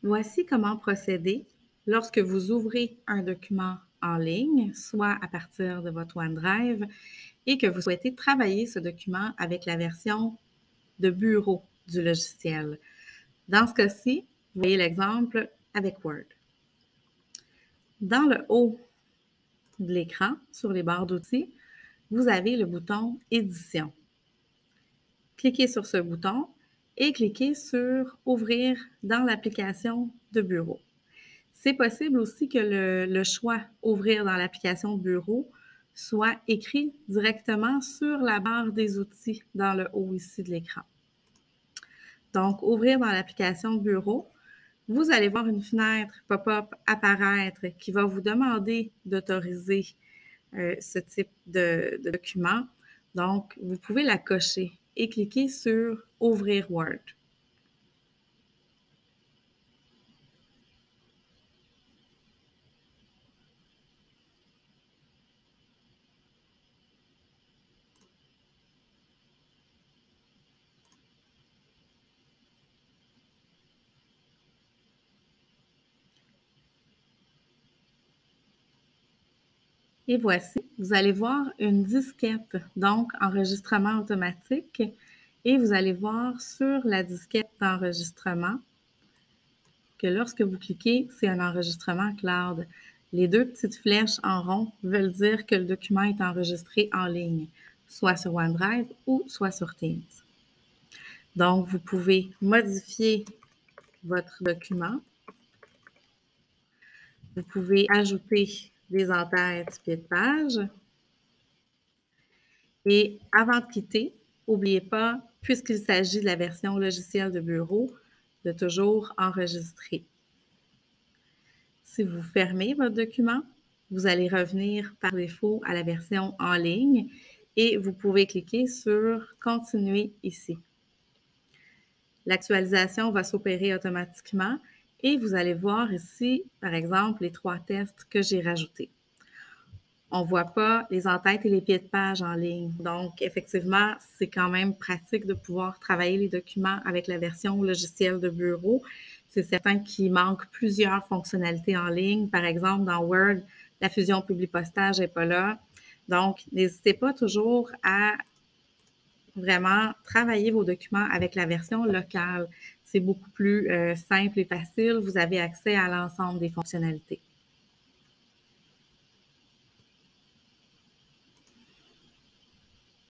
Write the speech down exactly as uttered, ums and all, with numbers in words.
Voici comment procéder lorsque vous ouvrez un document en ligne, soit à partir de votre OneDrive, et que vous souhaitez travailler ce document avec la version de bureau du logiciel. Dans ce cas-ci, vous voyez l'exemple avec Word. Dans le haut de l'écran, sur les barres d'outils, vous avez le bouton « Édition ». Cliquez sur ce bouton et cliquez sur « Ouvrir dans l'application de bureau ». C'est possible aussi que le, le choix « Ouvrir dans l'application de bureau » soit écrit directement sur la barre des outils dans le haut ici de l'écran. Donc, « Ouvrir dans l'application de bureau », vous allez voir une fenêtre pop-up apparaître qui va vous demander d'autoriser euh, ce type de, de document. Donc, vous pouvez la cocher et cliquer sur « Ouvrir Word ». Et voici, vous allez voir une disquette, donc enregistrement automatique, et vous allez voir sur la disquette d'enregistrement que lorsque vous cliquez, c'est un enregistrement cloud. Les deux petites flèches en rond veulent dire que le document est enregistré en ligne, soit sur OneDrive ou soit sur Teams. Donc, vous pouvez modifier votre document. Vous pouvez ajouter des en-têtes pieds de page. Et avant de quitter, n'oubliez pas, puisqu'il s'agit de la version logicielle de bureau, de toujours enregistrer. Si vous fermez votre document, vous allez revenir par défaut à la version en ligne et vous pouvez cliquer sur « Continuer » ici. L'actualisation va s'opérer automatiquement et vous allez voir ici, par exemple, les trois tests que j'ai rajoutés. On ne voit pas les en-têtes et les pieds de page en ligne. Donc, effectivement, c'est quand même pratique de pouvoir travailler les documents avec la version logicielle de bureau. C'est certain qu'il manque plusieurs fonctionnalités en ligne. Par exemple, dans Word, la fusion publi-postage n'est pas là. Donc, n'hésitez pas toujours à vraiment travailler vos documents avec la version locale. C'est beaucoup plus euh, simple et facile. Vous avez accès à l'ensemble des fonctionnalités.